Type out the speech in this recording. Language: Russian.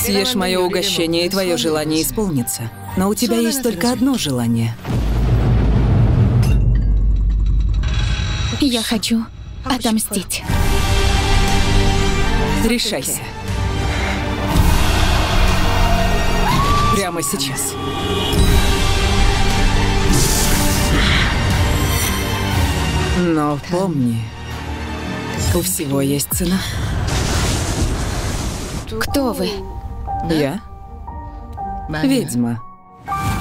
Съешь мое угощение, и твое желание исполнится. Но у тебя есть только одно желание. Я хочу отомстить. Решайся. Прямо сейчас. Но помни, у всего есть цена. Кто вы? Я ведьма.